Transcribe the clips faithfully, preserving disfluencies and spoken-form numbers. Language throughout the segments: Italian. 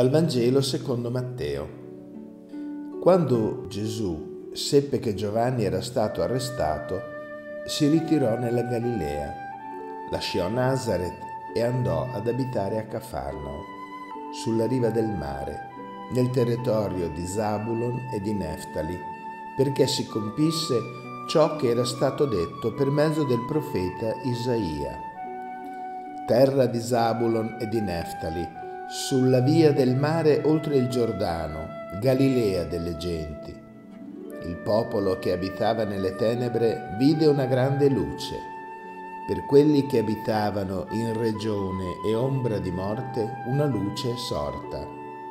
Dal Vangelo secondo Matteo. Quando Gesù seppe che Giovanni era stato arrestato, si ritirò nella Galilea, lasciò Nazaret e andò ad abitare a Cafarnao, sulla riva del mare, nel territorio di Zabulon e di Neftali, perché si compisse ciò che era stato detto per mezzo del profeta Isaia. Terra di Zabulon e di Neftali, sulla via del mare oltre il Giordano, Galilea delle genti. Il popolo che abitava nelle tenebre vide una grande luce. Per quelli che abitavano in regione e ombra di morte, una luce è sorta.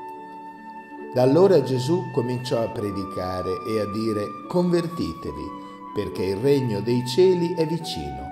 Da allora Gesù cominciò a predicare e a dire: convertitevi, perché il regno dei cieli è vicino.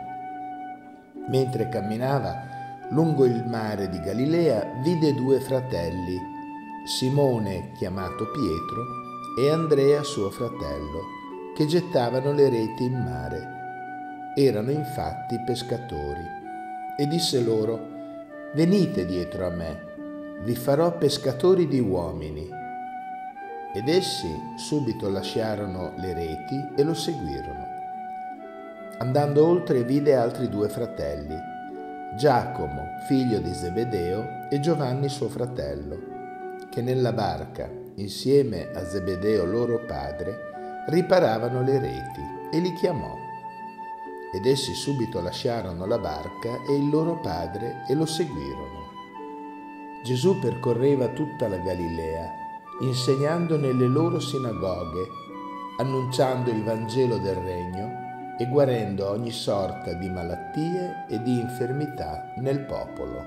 Mentre camminava lungo il mare di Galilea, vide due fratelli, Simone, chiamato Pietro, e Andrea, suo fratello, che gettavano le reti in mare. Erano infatti pescatori. E disse loro: venite dietro a me, vi farò pescatori di uomini. Ed essi subito lasciarono le reti e lo seguirono. Andando oltre vide altri due fratelli, Giacomo, figlio di Zebedeo, e Giovanni suo fratello, che nella barca, insieme a Zebedeo loro padre, riparavano le reti, e li chiamò. Ed essi subito lasciarono la barca e il loro padre e lo seguirono. Gesù percorreva tutta la Galilea, insegnando nelle loro sinagoghe, annunciando il Vangelo del Regno e guarendo ogni sorta di malattie e di infermità nel popolo.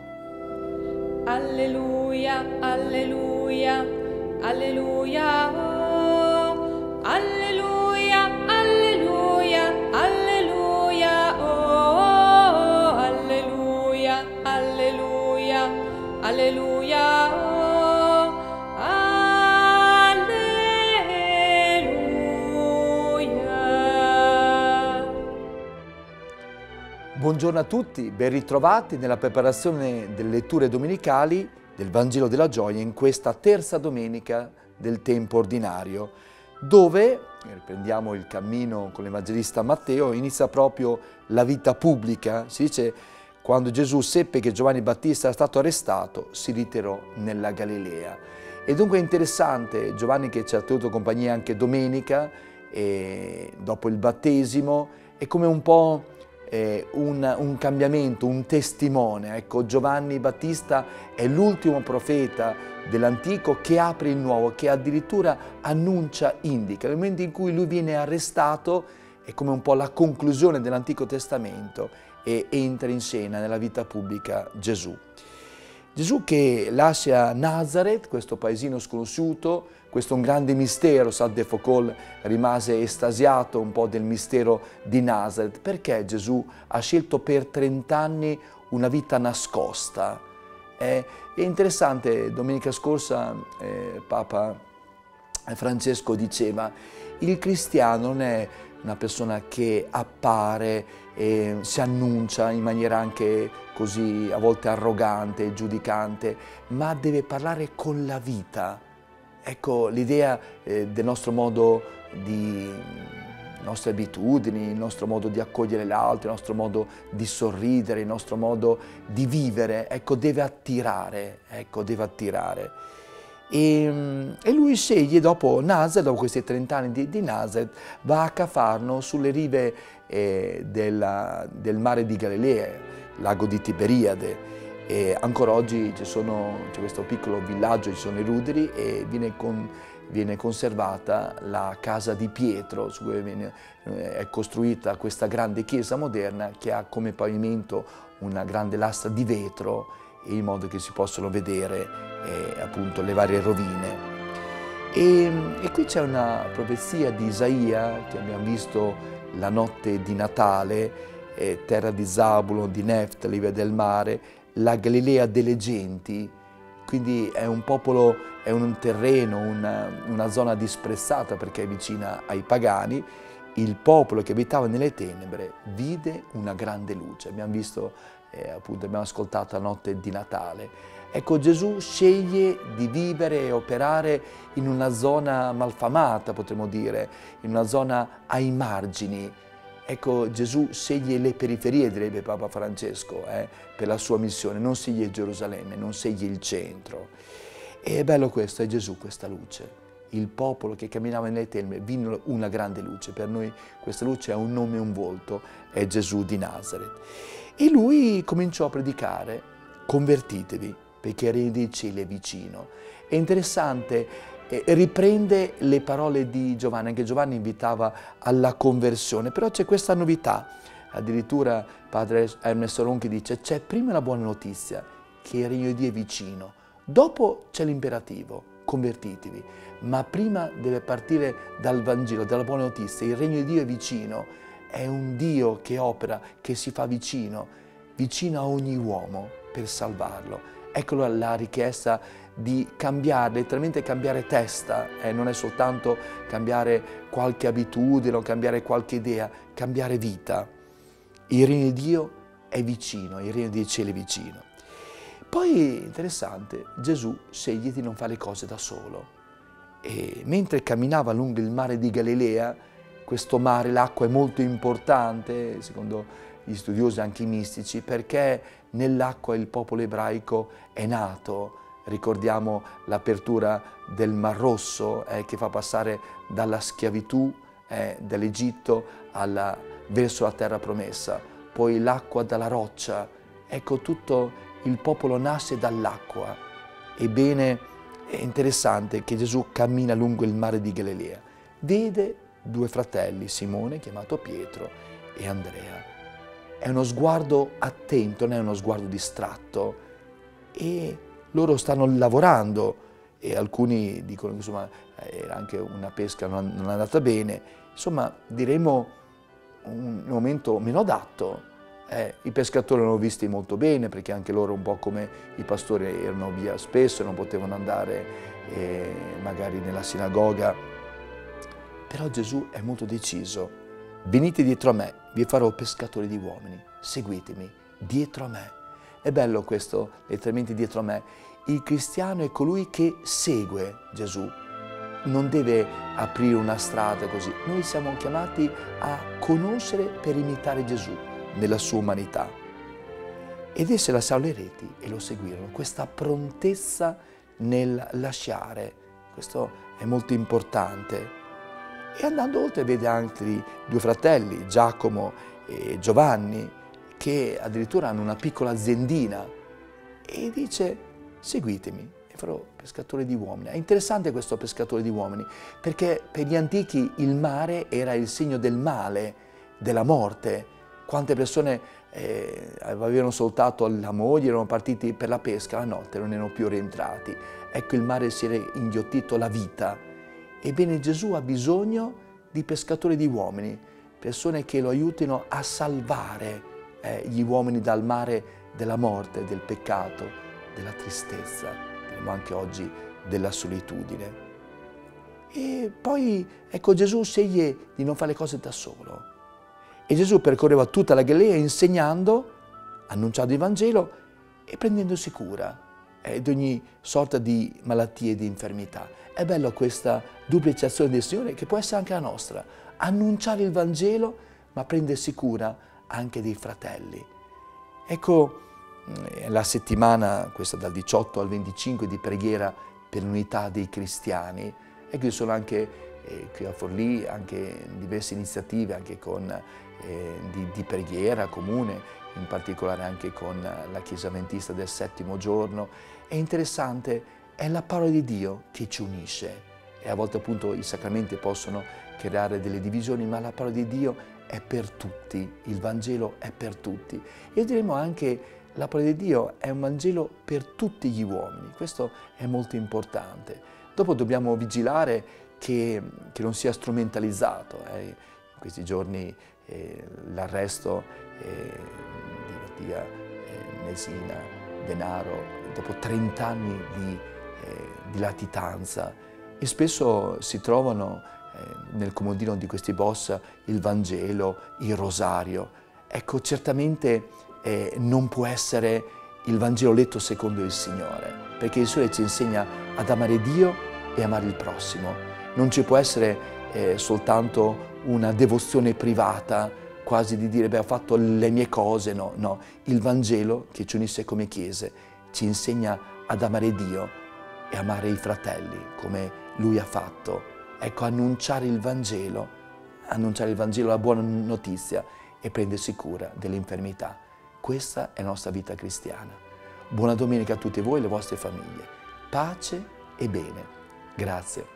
Alleluia, alleluia, alleluia, oh, alleluia, alleluia, alleluia, oh, alleluia, alleluia, alleluia, oh. Buongiorno a tutti, ben ritrovati nella preparazione delle letture domenicali del Vangelo della Gioia in questa terza domenica del tempo ordinario, dove, riprendiamo il cammino con l'Evangelista Matteo, inizia proprio la vita pubblica. Si dice, quando Gesù seppe che Giovanni Battista era stato arrestato, si ritirò nella Galilea. E dunque è interessante, Giovanni che ci ha tenuto compagnia anche domenica, e dopo il battesimo, è come un po' Eh, un, un cambiamento, un testimone. Ecco, Giovanni Battista è l'ultimo profeta dell'Antico che apre il Nuovo, che addirittura annuncia, indica. Nel momento in cui lui viene arrestato è come un po' la conclusione dell'Antico Testamento e entra in scena nella vita pubblica Gesù. Gesù che lascia Nazaret, questo paesino sconosciuto, questo è un grande mistero. Saint de Foucauld rimase estasiato un po' del mistero di Nazaret. Perché Gesù ha scelto per trent'anni una vita nascosta? È, è interessante, domenica scorsa eh, Papa Francesco diceva: il cristiano non è una persona che appare e si annuncia in maniera anche così a volte arrogante, giudicante, ma deve parlare con la vita. Ecco, l'idea eh, del nostro modo di, le nostre abitudini, il nostro modo di accogliere l'altro, il nostro modo di sorridere, il nostro modo di vivere, ecco, deve attirare, ecco, deve attirare. E, e lui sceglie, dopo Nazaret, dopo questi trent'anni di, di Nazaret, va a Cafarno, sulle rive eh, della, del mare di Galilea, lago di Tiberiade. E ancora oggi c'è questo piccolo villaggio, ci sono i ruderi, e viene, con, viene conservata la casa di Pietro, su cui viene, eh, è costruita questa grande chiesa moderna che ha come pavimento una grande lastra di vetro, in modo che si possono vedere eh, appunto le varie rovine. E, e qui c'è una profezia di Isaia che abbiamo visto la notte di Natale, eh, terra di Zabulon, di Neftali, via del mare, la Galilea delle genti, quindi è un popolo, è un terreno, una, una zona disprezzata perché è vicina ai pagani. Il popolo che abitava nelle tenebre vide una grande luce. Abbiamo visto, eh, appunto, abbiamo ascoltato la notte di Natale. Ecco, Gesù sceglie di vivere e operare in una zona malfamata, potremmo dire, in una zona ai margini. Ecco, Gesù sceglie le periferie, direbbe Papa Francesco, eh, per la sua missione, non sceglie Gerusalemme, non sceglie il centro. E è bello questo, è Gesù questa luce. Il popolo che camminava nelle tenebre vide una grande luce. Per noi questa luce ha un nome e un volto, è Gesù di Nazaret. E lui cominciò a predicare: convertitevi, perché il regno dei cieli è vicino. È interessante, eh, riprende le parole di Giovanni, anche Giovanni invitava alla conversione, però c'è questa novità. Addirittura padre Ernesto Ronchi dice: c'è prima la buona notizia, che il regno di Dio è vicino, dopo c'è l'imperativo, convertitevi, ma prima deve partire dal Vangelo, dalla buona notizia. Il regno di Dio è vicino, è un Dio che opera, che si fa vicino, vicino a ogni uomo per salvarlo. Ecco la richiesta di cambiare, letteralmente cambiare testa, eh, non è soltanto cambiare qualche abitudine o cambiare qualche idea, cambiare vita. Il regno di Dio è vicino, il regno dei cieli è vicino. Poi, interessante, Gesù sceglie di non fare le cose da solo. E mentre camminava lungo il mare di Galilea, questo mare, l'acqua è molto importante, secondo gli studiosi anche i mistici, perché nell'acqua il popolo ebraico è nato. Ricordiamo l'apertura del Mar Rosso, eh, che fa passare dalla schiavitù eh, dell'Egitto verso la terra promessa, poi l'acqua dalla roccia. Ecco, tutto il popolo nasce dall'acqua. Ebbene, è interessante che Gesù cammina lungo il mare di Galilea. Vede due fratelli, Simone, chiamato Pietro, e Andrea. È uno sguardo attento, non è uno sguardo distratto. E loro stanno lavorando, e alcuni dicono che insomma, era anche una pesca non, non è andata bene. Insomma, diremo un momento meno adatto. Eh, I pescatori l'hanno visti molto bene, perché anche loro, un po' come i pastori, erano via spesso, non potevano andare eh, magari nella sinagoga. Però Gesù è molto deciso: venite dietro a me, vi farò pescatori di uomini, seguitemi, dietro a me. È bello questo, letteralmente dietro a me. Il cristiano è colui che segue Gesù, non deve aprire una strada così. Noi siamo chiamati a conoscere per imitare Gesù nella sua umanità. Ed essi lasciarono le reti e lo seguirono. Questa prontezza nel lasciare, questo è molto importante. E andando oltre vede anche due fratelli, Giacomo e Giovanni, che addirittura hanno una piccola aziendina, e dice: seguitemi e farò pescatore di uomini. È interessante questo pescatore di uomini, perché per gli antichi il mare era il segno del male, della morte. Quante persone eh, avevano soltanto la moglie, erano partiti per la pesca, la notte non erano più rientrati. Ecco, il mare si era inghiottito la vita. Ebbene, Gesù ha bisogno di pescatori di uomini, persone che lo aiutino a salvare eh, gli uomini dal mare della morte, del peccato, della tristezza, diremmo anche oggi della solitudine. E poi, ecco, Gesù sceglie di non fare le cose da solo. E Gesù percorreva tutta la Galilea insegnando, annunciando il Vangelo e prendendosi cura eh, di ogni sorta di malattie e di infermità. È bello questa duplicazione del Signore, che può essere anche la nostra: annunciare il Vangelo, ma prendersi cura anche dei fratelli. Ecco, la settimana, questa dal diciotto al venticinque, di preghiera per l'unità dei cristiani. Ecco, ci sono anche eh, qui a Forlì anche diverse iniziative anche con, eh, di, di preghiera comune, in particolare anche con la Chiesa Adventista del Settimo Giorno. È interessante, è la parola di Dio che ci unisce, e a volte appunto i sacramenti possono creare delle divisioni, ma la parola di Dio è per tutti, il Vangelo è per tutti. E diremo anche la parola di Dio è un Vangelo per tutti gli uomini, questo è molto importante. Dopo dobbiamo vigilare che, che non sia strumentalizzato. Eh. In questi giorni eh, l'arresto eh, di Mattia eh, Messina Denaro, dopo trent'anni di, eh, di latitanza, e spesso si trovano eh, nel comodino di questi boss il Vangelo, il rosario. Ecco, certamente eh, non può essere il Vangelo letto secondo il Signore, perché il Signore ci insegna ad amare Dio e amare il prossimo. Non ci può essere eh, soltanto una devozione privata, quasi di dire, beh, ho fatto le mie cose, no, no. Il Vangelo, che ci unisce come Chiese, ci insegna ad amare Dio e amare i fratelli, come Lui ha fatto. Ecco, annunciare il Vangelo, annunciare il Vangelo, la buona notizia, e prendersi cura dell'infermità. Questa è la nostra vita cristiana. Buona domenica a tutti voi e le vostre famiglie. Pace e bene. Grazie.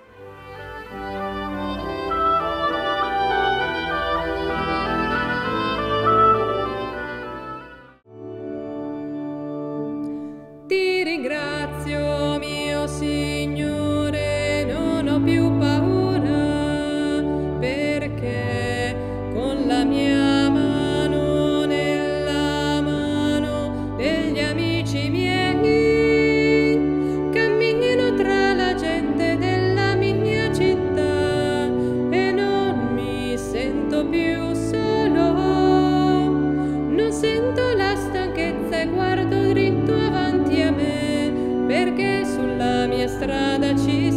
Ti ringrazio, mio Signore, non ho più paura, perché con la mia mano nella mano degli amici miei cammino tra la gente della mia città e non mi sento più solo, non sento la stanchezza e guardo dritto avanti a me, perché sulla mia strada ci